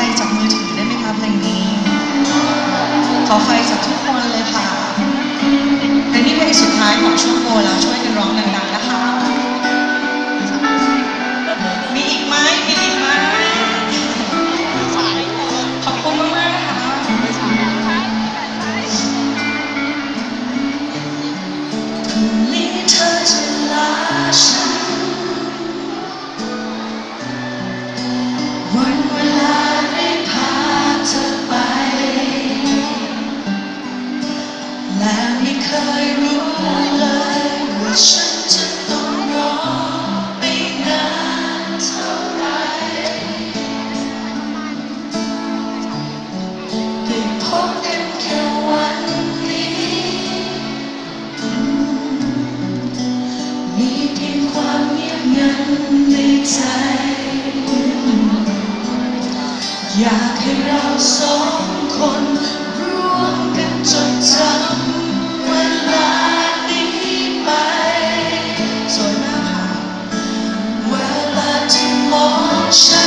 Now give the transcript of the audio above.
จากมือถือได้ไหมคะเพลงนี้ขอไฟจากทุกคนเลยค่ะเพลงนี้เพลงสุดท้ายของช่วงโบแล้วช่วยกันร้องดังๆนะคะมีอีกไหมมีอีกไหมขอบคุณมากๆนะคะพรุ่งนี้เธอจะลาฉันวันเวลาได้พาเธอไปและไม่เคยรู้เลยว่าฉันจะต้องรอไปนานเท่าไรได้พบกันแค่วันนี้มีเพียงความเงียบงันในใจอยากให้เราสองคนร่วมกันจดจำเวลานี้ไปสวยมากค่ะเวลาที่มองฉัน